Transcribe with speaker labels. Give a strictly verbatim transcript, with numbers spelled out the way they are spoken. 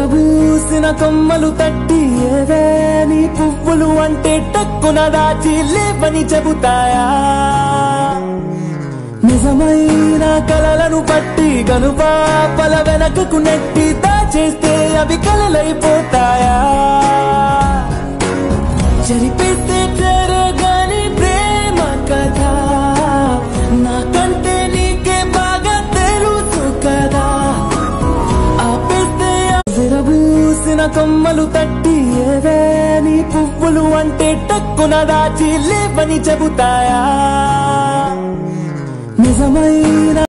Speaker 1: విరబూసిన కొమ్మలు తట్టి ఏవే నీ పువ్వులు అంటే టక్కున దాచి లేవని చెబుతాయా నిజమైన కలలను పట్టి గనుపాపల వెనకకు నెట్టి దాచేస్తే అవి కలలైపోతాయా జరిపిస్తే జరగని ప్రేమ కథ నాకంటే నీకే బాగా తెలుసు కదా ఆపేస్తే విరబూసిన కొమ్మలు తట్టి ఏవే నీ పువ్వులు అంటే టక్కున దాచి లేవని చెబుతాయా నిజమైన